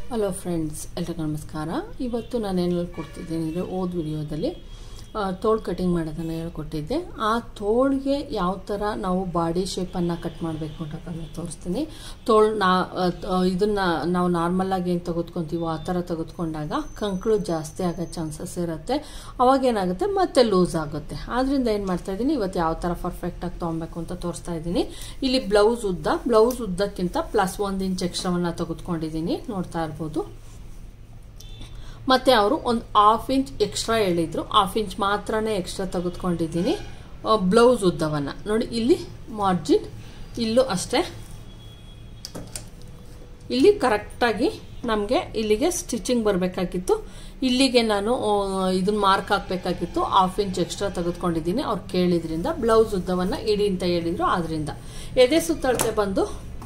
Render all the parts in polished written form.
Hello friends, ಎಲ್ಲರಿಗೂ ನಮಸ್ಕಾರ. ಇವತ್ತು ನಾನು ಏನು ಹೇಳ್ಕೊಡ್ತಿದ್ದೀನಿ ಅಂದರೆ, ಓದ್ ವಿಡಿಯೋದಲ್ಲಿ ತೋಳು ಕಟಿಂಗ್ ಮಾಡೋದನ್ನು ಹೇಳ್ಕೊಟ್ಟಿದ್ದೆ. ಆ ತೋಳಿಗೆ ಯಾವ ಥರ ನಾವು ಬಾಡಿ ಶೇಪನ್ನು ಕಟ್ ಮಾಡಬೇಕು ಅಂತಕ್ಕಂಥ ತೋರಿಸ್ತೀನಿ. ಇದನ್ನು ನಾವು ನಾರ್ಮಲಾಗಿ ಏನು ತೆಗೆದುಕೊತೀವೋ ಆ ಥರ ತೆಗೆದುಕೊಂಡಾಗ ಕಂಕಳು ಜಾಸ್ತಿ ಆಗೋ ಚಾನ್ಸಸ್ ಇರುತ್ತೆ. ಅವಾಗೇನಾಗುತ್ತೆ ಮತ್ತೆ ಲೂಸ್ ಆಗುತ್ತೆ. ಆದ್ದರಿಂದ ಏನು ಮಾಡ್ತಾಯಿದ್ದೀನಿ, ಇವತ್ತು ಯಾವ ಥರ ಪರ್ಫೆಕ್ಟಾಗಿ ತೊಗೊಬೇಕು ಅಂತ ತೋರಿಸ್ತಾ ಇದ್ದೀನಿ. ಇಲ್ಲಿ ಬ್ಲೌಸ್ ಉದ್ದಕ್ಕಿಂತ +1 ಇಂಚ್ ಎಕ್ಸ್ಟ್ರಾವನ್ನು ತೆಗೆದುಕೊಂಡಿದ್ದೀನಿ, ನೋಡ್ತಾ ಇರ್ಬೋದು. ಮತ್ತು ಅವರು ಒಂದು 1/2 ಇಂಚ್ ಎಕ್ಸ್ಟ್ರಾ ಹೇಳಿದರು, 1/2 ಇಂಚ್ ಮಾತ್ರನೇ ಎಕ್ಸ್ಟ್ರಾ ತೆಗೆದುಕೊಂಡಿದ್ದೀನಿ ಬ್ಲೌಸ್ ಉದ್ದವನ್ನು. ನೋಡಿ, ಇಲ್ಲಿ ಮಾರ್ಜಿನ್ ಇಲ್ಲೂ ಅಷ್ಟೇ, ಇಲ್ಲಿ ಕರೆಕ್ಟಾಗಿ ನಮಗೆ ಇಲ್ಲಿಗೆ ಸ್ಟಿಚಿಂಗ್ ಬರಬೇಕಾಗಿತ್ತು. ಇಲ್ಲಿಗೆ ನಾನು ಇದನ್ನ ಮಾರ್ಕ್ ಹಾಕಬೇಕಾಗಿತ್ತು. 1/2 ಇಂಚ್ ಎಕ್ಸ್ಟ್ರಾ ತೆಗೆದುಕೊಂಡಿದ್ದೀನಿ. ಅವ್ರು ಕೇಳಿದ್ರಿಂದ ಬ್ಲೌಸ್ ಉದ್ದವನ್ನು ಇಡಿ ಅಂತ ಹೇಳಿದರು. ಆದ್ದರಿಂದ ಎದೆ ಸುತ್ತಳತೆ ಬಂದು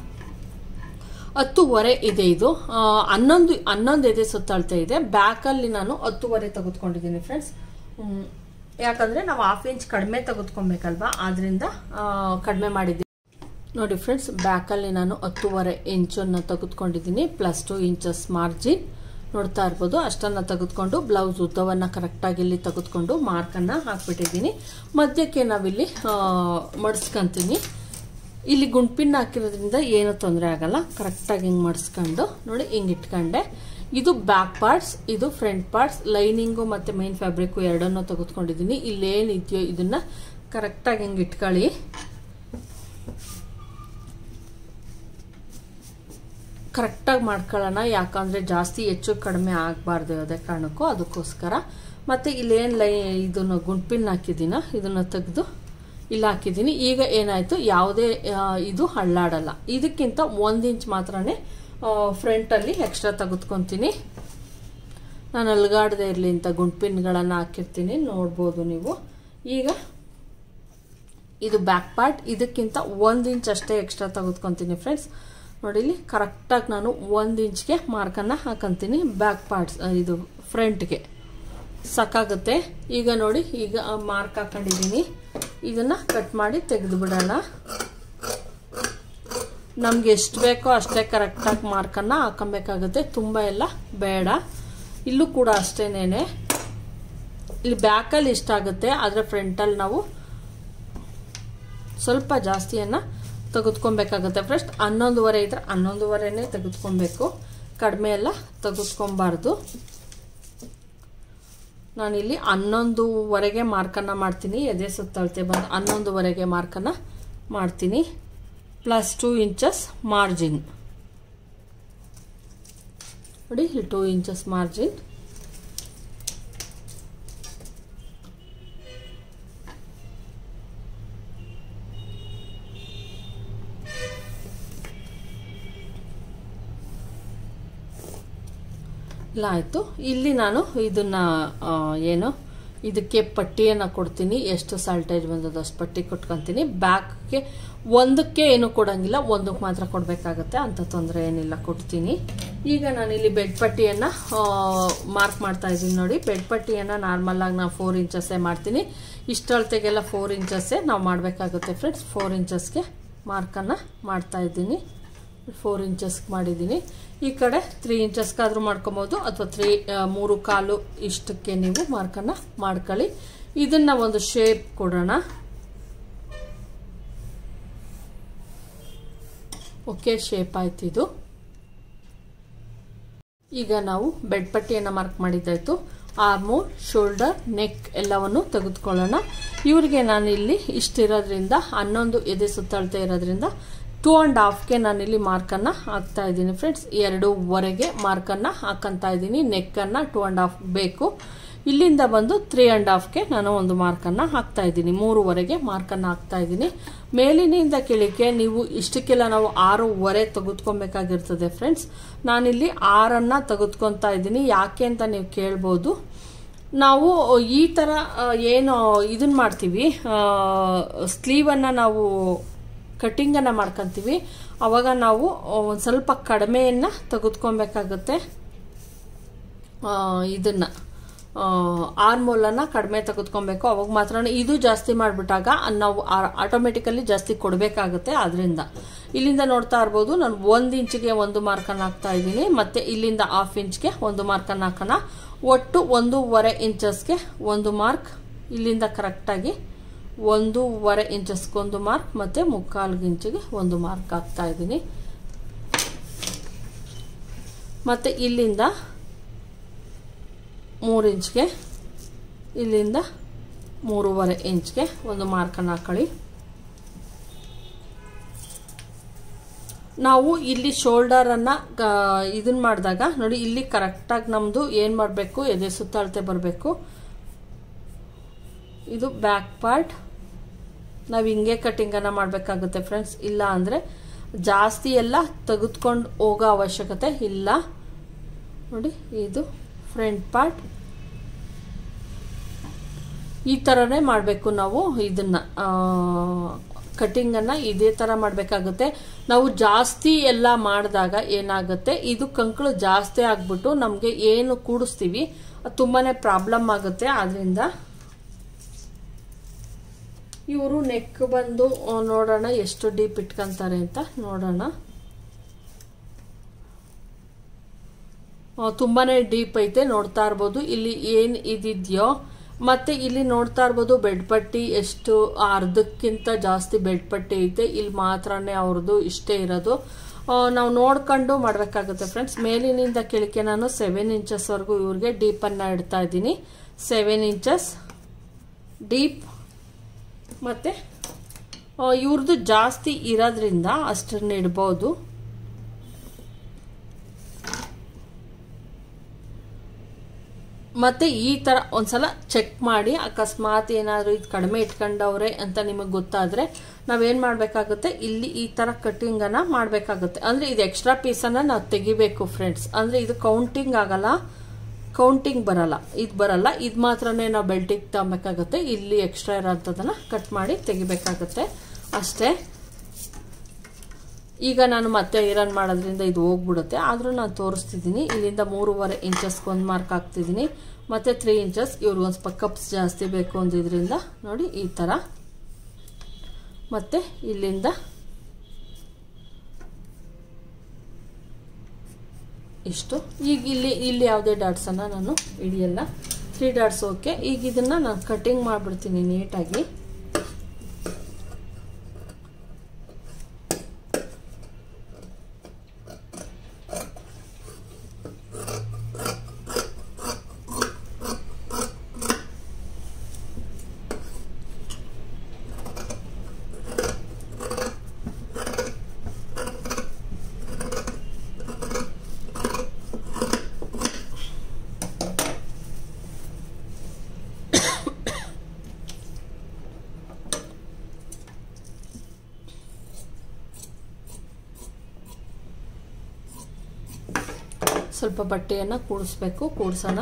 10.5 ಇದೆ. ಇದು 11 ಎದೆ ಸುತ್ತಳತೆ ಇದೆ. ಬ್ಯಾಕಲ್ಲಿ ನಾನು 10.5 ತೆಗೆದುಕೊಂಡಿದ್ದೀನಿ ಫ್ರೆಂಡ್ಸ್. ಯಾಕಂದರೆ ನಾವು 1/2 ಇಂಚ್ ಕಡಿಮೆ ತೆಗೆದುಕೊಬೇಕಲ್ವಾ, ಆದ್ರಿಂದ ಕಡಿಮೆ ಮಾಡಿದ್ದೀನಿ. ನೋಡಿ ಫ್ರೆಂಡ್ಸ್, ಬ್ಯಾಕಲ್ಲಿ ನಾನು 10.5 ಇಂಚನ್ನು ತೆಗೆದುಕೊಂಡಿದ್ದೀನಿ, +2 ಇಂಚಸ್ ಮಾರ್ಜಿನ್ ನೋಡ್ತಾ ಇರ್ಬೋದು. ಅಷ್ಟನ್ನು ತೆಗೆದುಕೊಂಡು ಬ್ಲೌಸ್ ಉದ್ದವನ್ನು ಕರೆಕ್ಟಾಗಿ ಇಲ್ಲಿ ತೆಗೆದುಕೊಂಡು ಮಾರ್ಕನ್ನು ಹಾಕ್ಬಿಟ್ಟಿದ್ದೀನಿ. ಮಧ್ಯಕ್ಕೆ ನಾವಿಲ್ಲಿ ಮಡಿಸ್ಕೊಂತೀನಿ. ಇಲ್ಲಿ ಗುಂಡ್ಪಿನ್ ಹಾಕಿರೋದ್ರಿಂದ ಏನು ತೊಂದರೆ ಆಗಲ್ಲ. ಕರೆಕ್ಟಾಗಿ ಹಿಂಗೆ ಮಡಿಸ್ಕೊಂಡು ನೋಡಿ, ಹಿಂಗೆ ಇಟ್ಕೊಂಡೆ. ಇದು ಬ್ಯಾಕ್ ಪಾರ್ಟ್ಸ್, ಇದು ಫ್ರಂಟ್ ಪಾರ್ಟ್ಸ್. ಲೈನಿಂಗು ಮತ್ತು ಮೈನ್ ಫ್ಯಾಬ್ರಿಕ್ಕು ಎರಡನ್ನೂ ತೆಗೆದುಕೊಂಡಿದ್ದೀನಿ. ಇಲ್ಲೇನಿದೆಯೋ ಇದನ್ನು ಕರೆಕ್ಟಾಗಿ ಹಿಂಗೆ ಇಟ್ಕೊಳ್ಳಿ. ಕರೆಕ್ಟಾಗಿ ಮಾಡ್ಕೊಳ್ಳೋಣ, ಯಾಕಂದರೆ ಜಾಸ್ತಿ ಹೆಚ್ಚು ಕಡಿಮೆ ಆಗಬಾರ್ದು, ಅದೇ ಕಾರಣಕ್ಕೂ, ಅದಕ್ಕೋಸ್ಕರ. ಮತ್ತು ಇಲ್ಲೇನು ಇದನ್ನು ಗುಂಡ್ಪಿನ್ ಹಾಕಿದ್ದೀನ, ಇದನ್ನು ತೆಗೆದು ಇಲ್ಲಿ ಹಾಕಿದ್ದೀನಿ. ಈಗ ಏನಾಯಿತು, ಯಾವುದೇ ಇದು ಹಳ್ಳಾಡಲ್ಲ. ಇದಕ್ಕಿಂತ 1 ಇಂಚ್ ಮಾತ್ರನೇ ಫ್ರಂಟಲ್ಲಿ ಎಕ್ಸ್ಟ್ರಾ ತೆಗೆದುಕೊತೀನಿ. ನಾನು ಅಲ್ಗಾಡದೆ ಇರಲಿ ಅಂತ ಗುಂಡ್ಪಿನ್ಗಳನ್ನು ಹಾಕಿರ್ತೀನಿ, ನೋಡ್ಬೋದು ನೀವು. ಈಗ ಇದು ಬ್ಯಾಕ್ ಪಾರ್ಟ್, ಇದಕ್ಕಿಂತ 1 ಇಂಚ್ ಅಷ್ಟೇ ಎಕ್ಸ್ಟ್ರಾ ತೆಗೆದುಕೊತೀನಿ ಫ್ರೆಂಡ್ಸ್. ನೋಡಿಲಿ, ಕರೆಕ್ಟಾಗಿ ನಾನು 1 ಇಂಚ್ಗೆ ಮಾರ್ಕನ್ನು ಹಾಕೊಂತೀನಿ ಬ್ಯಾಕ್ ಪಾರ್ಟ್ಸ್, ಇದು ಫ್ರಂಟ್ಗೆ ಸಾಕಾಗುತ್ತೆ. ಈಗ ನೋಡಿ, ಈಗ ಮಾರ್ಕ್ ಹಾಕೊಂಡಿದ್ದೀನಿ. ಇದನ್ನು ಕಟ್ ಮಾಡಿ ತೆಗೆದು ಬಿಡೋಣ. ನಮ್ಗೆ ಎಷ್ಟು ಬೇಕೋ ಅಷ್ಟೇ ಕರೆಕ್ಟಾಗಿ ಮಾರ್ಕನ್ನು ಹಾಕೊಬೇಕಾಗುತ್ತೆ, ತುಂಬ ಎಲ್ಲ ಬೇಡ. ಇಲ್ಲೂ ಕೂಡ ಅಷ್ಟೇನೇನೆ. ಇಲ್ಲಿ ಬ್ಯಾಕಲ್ಲಿ ಇಷ್ಟಾಗುತ್ತೆ, ಆದರೆ ಫ್ರಂಟಲ್ಲಿ ನಾವು ಸ್ವಲ್ಪ ಜಾಸ್ತಿಯನ್ನು ತೆಗೆದುಕೊಬೇಕಾಗುತ್ತೆ. ಫಸ್ಟ್ 11.5 ಇದ್ರೆ 11.5ನೇ ತೆಗೆದುಕೊಬೇಕು, ಕಡಿಮೆ ಎಲ್ಲ ತೆಗೆದುಕೊಬಾರ್ದು. ನಾನಿಲ್ಲಿ 11.5 ಮಾರ್ಕನ್ನು ಮಾಡ್ತೀನಿ. ಎದೆ ಸುತ್ತಳತೆ ಬಂದು 11.5 ಮಾರ್ಕನ್ನು ಮಾಡ್ತೀನಿ, +2 ಇಂಚಸ್ ಮಾರ್ಜಿನ್. ನೋಡಿ, ಇಲ್ಲಿ 2 ಇಂಚಸ್ ಮಾರ್ಜಿನ್. ಇಲ್ಲ ಆಯಿತು. ಇಲ್ಲಿ ನಾನು ಇದನ್ನ ಇದಕ್ಕೆ ಪಟ್ಟಿಯನ್ನು ಕೊಡ್ತೀನಿ. ಎಷ್ಟು ಸಾಲ್ಟೇಜ್ ಬಂದದ್ದು ಅಷ್ಟು ಪಟ್ಟಿ ಕೊಟ್ಕೊತೀನಿ. ಬ್ಯಾಕ್ಗೆ ಒಂದಕ್ಕೆ ಏನು ಕೊಡಂಗಿಲ್ಲ, ಒಂದಕ್ಕೆ ಮಾತ್ರ ಕೊಡಬೇಕಾಗತ್ತೆ, ಅಂತ ತೊಂದರೆ ಏನಿಲ್ಲ, ಕೊಡ್ತೀನಿ. ಈಗ ನಾನಿಲ್ಲಿ ಬೆಡ್ ಪಟ್ಟಿಯನ್ನು ಮಾರ್ಕ್ ಮಾಡ್ತಾ ಇದ್ದೀನಿ. ನೋಡಿ, ಬೆಡ್ ಪಟ್ಟಿಯನ್ನು ನಾರ್ಮಲಾಗಿ ನಾವು 4 ಇಂಚಸ್ಸೇ ಮಾಡ್ತೀನಿ. ಇಷ್ಟಳತೆಗೆಲ್ಲ 4 ಇಂಚಸ್ಸೇ ನಾವು ಮಾಡಬೇಕಾಗುತ್ತೆ ಫ್ರೆಂಡ್ಸ್. 4 ಇಂಚಸ್ಗೆ ಮಾರ್ಕನ್ನು ಮಾಡ್ತಾ ಇದ್ದೀನಿ. 4 ಇಂಚಸ್ಗೆ ಮಾಡಿದ್ದೀನಿ. ಈ ಕಡೆ 3 ಇಂಚಸ್ಗಾದ್ರೂ ಮಾಡ್ಕೊಬೋದು, ಅಥವಾ 3.25 ಇಷ್ಟಕ್ಕೆ ನೀವು ಮಾರ್ಕನ್ನು ಮಾಡ್ಕೊಳ್ಳಿ. ಇದನ್ನ ಒಂದು ಶೇಪ್ ಕೊಡೋಣ. ಓಕೆ, ಶೇಪ್ ಆಯ್ತು ಇದು. ಈಗ ನಾವು ಬೆಡ್ ಪಟ್ಟಿಯನ್ನು ಮಾರ್ಕ್ ಮಾಡಿದ್ದಾಯ್ತು. ಆರ್ಮೋಲ್, ಶೋಲ್ಡರ್, ನೆಕ್ ಎಲ್ಲವನ್ನು ತೆಗೆದುಕೊಳ್ಳೋಣ. ಇವರಿಗೆ ನಾನು ಇಲ್ಲಿ ಇಷ್ಟಿರೋದ್ರಿಂದ 11 ಎದೆ ಸುತ್ತಳತೆ ಇರೋದ್ರಿಂದ 2.5ಗೆ ನಾನಿಲ್ಲಿ ಮಾರ್ಕನ್ನು ಹಾಕ್ತಾ ಇದ್ದೀನಿ ಫ್ರೆಂಡ್ಸ್. 2.5 ಮಾರ್ಕನ್ನು ಹಾಕಂತ ಇದ್ದೀನಿ. ನೆಕ್ಕನ್ನು 2.5 ಬೇಕು. ಇಲ್ಲಿಂದ ಬಂದು 3.5ಗೆ ನಾನು ಒಂದು ಮಾರ್ಕನ್ನು ಹಾಕ್ತಾ ಇದ್ದೀನಿ. 3.5 ಮಾರ್ಕನ್ನು ಹಾಕ್ತಾ ಇದ್ದೀನಿ. ಮೇಲಿನಿಂದ ಕೆಳಕ್ಕೆ ನೀವು ಇಷ್ಟಕ್ಕೆಲ್ಲ ನಾವು 6.5 ತೆಗೆದುಕೊಬೇಕಾಗಿರ್ತದೆ ಫ್ರೆಂಡ್ಸ್. ನಾನಿಲ್ಲಿ 6ಅನ್ನು ತೆಗೆದುಕೊತಾ ಇದ್ದೀನಿ. ಯಾಕೆ ಅಂತ ನೀವು ಕೇಳ್ಬೋದು. ನಾವು ಈ ಥರ ಏನು ಇದನ್ನ ಮಾಡ್ತೀವಿ, ಸ್ಲೀವನ್ನು ನಾವು ಕಟ್ಟಿಂಗನ್ನು ಮಾಡ್ಕೊತೀವಿ, ಅವಾಗ ನಾವು ಒಂದು ಸ್ವಲ್ಪ ಕಡಿಮೆಯನ್ನು ತೆಗೆದುಕೊಬೇಕಾಗುತ್ತೆ. ಇದನ್ನು ಆರ್ಮೋಲನ್ನು ಕಡಿಮೆ ತೆಗೆದುಕೊಬೇಕು, ಅವಾಗ ಮಾತ್ರ. ಇದು ಜಾಸ್ತಿ ಮಾಡಿಬಿಟ್ಟಾಗ ನಾವು ಆಟೋಮೆಟಿಕಲಿ ಜಾಸ್ತಿ ಕೊಡಬೇಕಾಗುತ್ತೆ. ಆದ್ದರಿಂದ ಇಲ್ಲಿಂದ ನೋಡ್ತಾ ಇರ್ಬೋದು ನಾನು 1 ಇಂಚಿಗೆ 1 ಮಾರ್ಕನ್ನು ಹಾಕ್ತಾ ಇದ್ದೀನಿ. ಮತ್ತೆ ಇಲ್ಲಿಂದ 1/2 ಇಂಚ್ಗೆ 1 ಮಾರ್ಕನ್ನು ಹಾಕೋಣ. ಒಟ್ಟು 1.5 ಇಂಚಸ್ಗೆ 1 ಮಾರ್ಕ್, ಇಲ್ಲಿಂದ ಕರೆಕ್ಟಾಗಿ 1.5 ಇಂಚಸ್ಗೆ 1 ಮಾರ್ಕ್, ಮತ್ತೆ 3/4 ಇಂಚಿಗೆ 1 ಮಾರ್ಕ್ ಹಾಕ್ತಾ ಇದ್ದೀನಿ. ಮತ್ತೆ ಇಲ್ಲಿಂದ 3 ಇಂಚ್ಗೆ, ಇಲ್ಲಿಂದ 3.5 ಇಂಚ್ಗೆ 1 ಮಾರ್ಕನ್ನು ಹಾಕೊಳ್ಳಿ. ನಾವು ಇಲ್ಲಿ ಶೋಲ್ಡರನ್ನು ಇದನ್ನ ಮಾಡಿದಾಗ ನೋಡಿ, ಇಲ್ಲಿ ಕರೆಕ್ಟಾಗಿ ನಮ್ಮದು ಏನು ಮಾಡಬೇಕು, ಎದೆ ಸುತ್ತ ಅಳತೆ ಬರಬೇಕು. ಇದು ಬ್ಯಾಕ್ ಪಾರ್ಟ್. ನಾವು ಹಿಂಗೆ ಕಟ್ಟಿಂಗನ್ನು ಮಾಡಬೇಕಾಗುತ್ತೆ ಫ್ರೆಂಡ್ಸ್. ಇಲ್ಲ ಅಂದರೆ ಜಾಸ್ತಿ ಎಲ್ಲ ತೆಗೆದುಕೊಂಡು ಹೋಗೋ ಅವಶ್ಯಕತೆ ಇಲ್ಲ. ನೋಡಿ, ಇದು ಫ್ರಂಟ್ ಪಾರ್ಟ್. ಈ ಥರನೇ ಮಾಡಬೇಕು ನಾವು ಇದನ್ನು ಕಟಿಂಗನ್ನು ಇದೇ ಥರ ಮಾಡಬೇಕಾಗುತ್ತೆ. ನಾವು ಜಾಸ್ತಿ ಎಲ್ಲ ಮಾಡಿದಾಗ ಏನಾಗುತ್ತೆ, ಇದು ಕಂಕಳು ಜಾಸ್ತಿ ಆಗ್ಬಿಟ್ಟು ನಮಗೆ ಏನು ಕೂಡಿಸ್ತೀವಿ ಅದು ತುಂಬಾ ಪ್ರಾಬ್ಲಮ್ ಆಗುತ್ತೆ. ಆದ್ದರಿಂದ ಇವರು ನೆಕ್ ಬಂದು ನೋಡೋಣ ಎಷ್ಟು ಡೀಪ್ ಇಟ್ಕೊಂತಾರೆ ಅಂತ ನೋಡೋಣ. ತುಂಬಾನೇ ಡೀಪ್ ಐತೆ, ನೋಡ್ತಾ ಇರ್ಬೋದು ಇಲ್ಲಿ ಏನು ಇದಿದೆಯೋ. ಮತ್ತೆ ಇಲ್ಲಿ ನೋಡ್ತಾ ಇರ್ಬೋದು ಬೆಡ್ ಪಟ್ಟಿ ಎಷ್ಟು ಅರ್ಧಕ್ಕಿಂತ ಜಾಸ್ತಿ ಬೆಡ್ ಪಟ್ಟಿ ಐತೆ. ಇಲ್ಲಿ ಮಾತ್ರನೇ ಅವ್ರದ್ದು ಇಷ್ಟೇ ಇರೋದು. ನಾವು ನೋಡ್ಕೊಂಡು ಮಾಡಬೇಕಾಗುತ್ತೆ ಫ್ರೆಂಡ್ಸ್. ಮೇಲಿನಿಂದ ಕೆಳಕ್ಕೆ ನಾನು 7 ಇಂಚಸ್ವರೆಗೂ ಇವ್ರಿಗೆ ಡೀಪನ್ನು ಇಡ್ತಾ ಇದ್ದೀನಿ. 7 ಇಂಚಸ್ ಡೀಪ್. ಮತ್ತೆ ಇವ್ರದ್ದು ಜಾಸ್ತಿ ಇರೋದ್ರಿಂದ ಅಷ್ಟನ್ನು ಇಡ್ಬೋದು. ಮತ್ತೆ ಈ ಥರ ಒಂದ್ಸಲ ಚೆಕ್ ಮಾಡಿ, ಅಕಸ್ಮಾತ್ ಏನಾದರೂ ಇದು ಕಡಿಮೆ ಇಟ್ಕೊಂಡವ್ರೆ ಅಂತ ನಿಮಗೆ ಗೊತ್ತಾದರೆ ನಾವೇನು ಮಾಡಬೇಕಾಗುತ್ತೆ, ಇಲ್ಲಿ ಈ ಥರ ಕಟ್ಟಿಂಗನ್ನು ಮಾಡಬೇಕಾಗುತ್ತೆ. ಅಂದರೆ ಇದು ಎಕ್ಸ್ಟ್ರಾ ಪೀಸನ್ನು ನಾವು ತೆಗಿಬೇಕು ಫ್ರೆಂಡ್ಸ್. ಅಂದರೆ ಇದು ಕೌಂಟಿಂಗ್ ಆಗಲ್ಲ, ಕೌಂಟಿಂಗ್ ಬರಲ್ಲ, ಇದು ಬರಲ್ಲ. ಇದು ಮಾತ್ರನೇ ನಾವು ಬೆಲ್ಟಿಗೆ ತಗೊಬೇಕಾಗುತ್ತೆ. ಇಲ್ಲಿ ಎಕ್ಸ್ಟ್ರಾ ಇರೋಂಥದ್ದನ್ನು ಕಟ್ ಮಾಡಿ ತೆಗಿಬೇಕಾಗುತ್ತೆ ಅಷ್ಟೇ. ಈಗ ನಾನು ಮತ್ತೆ ಐರನ್ ಮಾಡೋದ್ರಿಂದ ಇದು ಹೋಗ್ಬಿಡುತ್ತೆ, ಆದರೂ ನಾನು ತೋರಿಸ್ತಿದ್ದೀನಿ. ಇಲ್ಲಿಂದ 3.5 ಇಂಚಸ್ಗೆ 1 ಮಾರ್ಕ್ ಹಾಕ್ತಿದ್ದೀನಿ. ಮತ್ತು 3 ಇಂಚಸ್ ಇವ್ರಿಗೆ ಒಂದು ಸ್ವಲ್ಪ ಕಪ್ಸ್ ಜಾಸ್ತಿ ಬೇಕು ಅಂದಿದ್ರಿಂದ ನೋಡಿ ಈ ಥರ. ಮತ್ತು ಇಲ್ಲಿಂದ ಇಷ್ಟು. ಈಗ ಇಲ್ಲಿ ಯಾವುದೇ ಡಾಟ್ಸನ್ನು ನಾನು ಹಿಡಿಯಲ್ಲ, 3 ಡಾಟ್ಸ್ ಓಕೆ. ಈಗ ಇದನ್ನು ನಾನು ಕಟಿಂಗ್ ಮಾಡಿಬಿಡ್ತೀನಿ ನೀಟಾಗಿ. ಸ್ವಲ್ಪ ಬಟ್ಟೆಯನ್ನು ಕೂಡಿಸ್ಬೇಕು, ಕೂಡ್ಸೋಣ.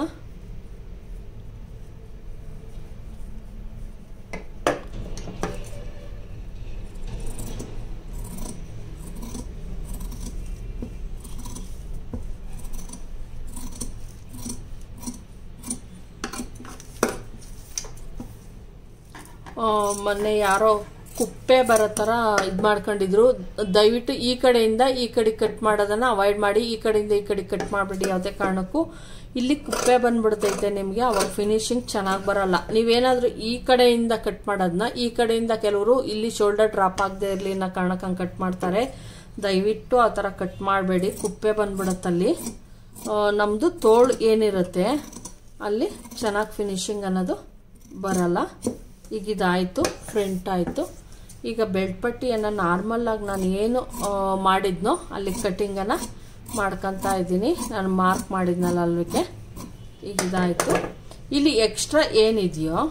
ಮೊನ್ನೆ ಯಾರೋ ಕುಪ್ಪೆ ಬರೋ ಥರ ಇದು ಮಾಡ್ಕೊಂಡಿದ್ರು. ದಯವಿಟ್ಟು ಈ ಕಡೆಯಿಂದ ಈ ಕಡೆ ಕಟ್ ಮಾಡೋದನ್ನು ಅವಾಯ್ಡ್ ಮಾಡಿ. ಈ ಕಡೆಯಿಂದ ಈ ಕಡೆ ಕಟ್ ಮಾಡಿಬಿಡಿ ಯಾವುದೇ ಕಾರಣಕ್ಕೂ. ಇಲ್ಲಿ ಕುಪ್ಪೆ ಬಂದ್ಬಿಡ್ತೈತೆ ನಿಮಗೆ, ಅವಾಗ ಫಿನಿಶಿಂಗ್ ಚೆನ್ನಾಗಿ ಬರಲ್ಲ. ನೀವೇನಾದರೂ ಈ ಕಡೆಯಿಂದ ಕಟ್ ಮಾಡೋದನ್ನ ಈ ಕಡೆಯಿಂದ ಕೆಲವರು ಇಲ್ಲಿ ಶೋಲ್ಡರ್ ಡ್ರಾಪ್ ಆಗದೆ ಇರಲಿ ಅನ್ನೋ ಕಾರಣಕ್ಕೆ ಹಂಗೆ ಕಟ್ ಮಾಡ್ತಾರೆ. ದಯವಿಟ್ಟು ಆ ಥರ ಕಟ್ ಮಾಡಬೇಡಿ, ಕುಪ್ಪೆ ಬಂದ್ಬಿಡುತ್ತಲ್ಲಿ. ನಮ್ಮದು ತೋಳು ಏನಿರುತ್ತೆ ಅಲ್ಲಿ ಚೆನ್ನಾಗಿ ಫಿನಿಶಿಂಗ್ ಅನ್ನೋದು ಬರಲ್ಲ. ಈಗ ಇದಾಯಿತು, ಫ್ರಂಟ್ ಆಯಿತು. ಈಗ ಬೆಲ್ಟ್ ಪಟ್ಟಿಯನ್ನು ನಾರ್ಮಲ್ಲಾಗಿ ನಾನು ಏನು ಮಾಡಿದ್ನೋ ಅಲ್ಲಿ ಕಟ್ಟಿಂಗನ್ನು ಮಾಡ್ಕೊತಾ ಇದ್ದೀನಿ. ನಾನು ಮಾರ್ಕ್ ಮಾಡಿದ್ನಲ್ಲ ಅಲ್ಲಿಗೆ. ಈಗ ಇದಾಯಿತು. ಇಲ್ಲಿ ಎಕ್ಸ್ಟ್ರಾ ಏನಿದೆಯೋ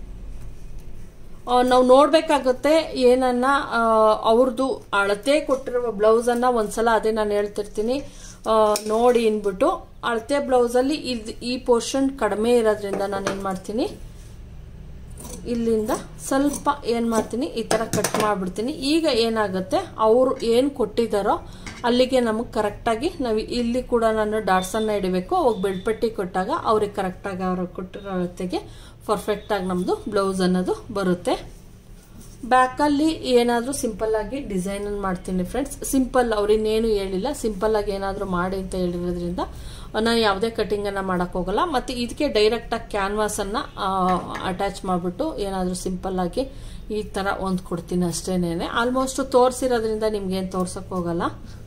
ನಾವು ನೋಡಬೇಕಾಗುತ್ತೆ. ಏನನ್ನ ಅವ್ರದ್ದು ಅಳತೆ ಕೊಟ್ಟಿರುವ ಬ್ಲೌಸನ್ನು ಒಂದ್ಸಲ ಅದೇ ನಾನು ಹೇಳ್ತಿರ್ತೀನಿ ನೋಡಿ ಅಂದ್ಬಿಟ್ಟು. ಅಳತೆ ಬ್ಲೌಸಲ್ಲಿ ಈ ಪೋರ್ಷನ್ ಕಡಿಮೆ ಇರೋದ್ರಿಂದ ನಾನು ಏನು ಮಾಡ್ತೀನಿ, ಇಲ್ಲಿಂದ ಸ್ವಲ್ಪ ಏನು ಮಾಡ್ತೀನಿ, ಈ ಥರ ಕಟ್ ಮಾಡಿಬಿಡ್ತೀನಿ. ಈಗ ಏನಾಗುತ್ತೆ, ಅವರು ಏನು ಕೊಟ್ಟಿದ್ದಾರೋ ಅಲ್ಲಿಗೆ ನಮಗೆ ಕರೆಕ್ಟಾಗಿ ನಾವು ಇಲ್ಲಿ ಕೂಡ ನಾನು ಡಾಟ್ಸನ್ನು ಇಡಬೇಕು. ಅವಾಗ ಬೆಳ್ಪಟ್ಟಿ ಕೊಟ್ಟಾಗ ಅವ್ರಿಗೆ ಕರೆಕ್ಟಾಗಿ ಅವ್ರಿಗೆ ಕೊಟ್ಟಿರೋ ಅಳತೆಗೆ ಪರ್ಫೆಕ್ಟಾಗಿ ನಮ್ಮದು ಬ್ಲೌಸ್ ಅನ್ನೋದು ಬರುತ್ತೆ. ಬ್ಯಾಕಲ್ಲಿ ಏನಾದರೂ ಸಿಂಪಲ್ ಆಗಿ ಡಿಸೈನ್ ಮಾಡ್ತೀನಿ ಫ್ರೆಂಡ್ಸ್. ಸಿಂಪಲ್ ಅವ್ರಿನ್ನೇನು ಹೇಳಿಲ್ಲ, ಸಿಂಪಲ್ ಆಗಿ ಏನಾದರೂ ಮಾಡಿ ಅಂತ ಹೇಳಿರೋದ್ರಿಂದ ನಾನು ಯಾವುದೇ ಕಟಿಂಗನ್ನು ಮಾಡೋಕ್ಕೆ ಹೋಗಲ್ಲ. ಮತ್ತು ಇದಕ್ಕೆ ಡೈರೆಕ್ಟಾಗಿ ಕ್ಯಾನ್ವಾಸನ್ನು ಅಟ್ಯಾಚ್ ಮಾಡಿಬಿಟ್ಟು ಏನಾದರೂ ಸಿಂಪಲ್ ಆಗಿ ಈ ಥರ ಹೊಂದ್ಕೊಡ್ತೀನಿ ಅಷ್ಟೇನೆ. ಆಲ್ಮೋಸ್ಟ್ ತೋರಿಸಿರೋದ್ರಿಂದ ನಿಮ್ಗೇನು ತೋರ್ಸಕ್ಕೆ ಹೋಗಲ್ಲ.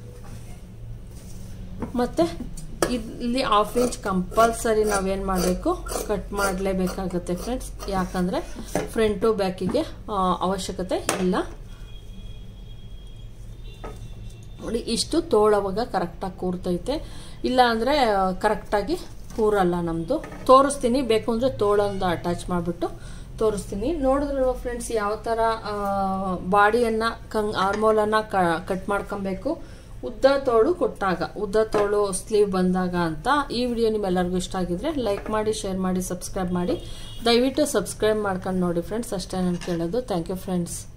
ಮತ್ತು ಇಲ್ಲಿ 1/2 ಇಂಚ್ ಕಂಪಲ್ಸರಿ ನಾವೇನು ಮಾಡಬೇಕು, ಕಟ್ ಮಾಡಲೇಬೇಕಾಗುತ್ತೆ ಫ್ರೆಂಡ್ಸ್. ಯಾಕಂದರೆ ಫ್ರಂಟು ಬ್ಯಾಕಿಗೆ ಅವಶ್ಯಕತೆ ಇಲ್ಲ. ನೋಡಿ ಇಷ್ಟು ತೋಳವಾಗ ಕರೆಕ್ಟಾಗಿ ಕೂರ್ತೈತೆ, ಇಲ್ಲ ಅಂದರೆ ಕರೆಕ್ಟಾಗಿ ಕೂರಲ್ಲ ನಮ್ಮದು. ತೋರಿಸ್ತೀನಿ, ಬೇಕು ಅಂದರೆ ತೋಳೊಂದು ಅಟ್ಯಾಚ್ ಮಾಡಿಬಿಟ್ಟು ತೋರಿಸ್ತೀನಿ. ನೋಡಿದ್ರಲ್ವ ಫ್ರೆಂಡ್ಸ್ ಯಾವ ಥರ ಬಾಡಿಯನ್ನು ಆರ್ಮೋಲನ್ನು ಕಟ್ ಮಾಡ್ಕೊಬೇಕು ಉದ್ದ ತೋಳು ಕೊಟ್ಟಾಗ, ಉದ್ದ ತೋಳು ಸ್ಲೀವ್ ಬಂದಾಗ ಅಂತ. ಈ ವಿಡಿಯೋ ನಿಮ್ಮೆಲ್ಲರಿಗೂ ಇಷ್ಟ ಆಗಿದ್ರೆ ಲೈಕ್ ಮಾಡಿ, ಶೇರ್ ಮಾಡಿ, ಸಬ್ಸ್ಕ್ರೈಬ್ ಮಾಡಿ. ದಯವಿಟ್ಟು ಸಬ್ಸ್ಕ್ರೈಬ್ ಮಾಡ್ಕೊಂಡು ನೋಡಿ ಫ್ರೆಂಡ್ಸ್, ಅಷ್ಟೇ ನಾನು ಕೇಳೋದು. Thank you friends.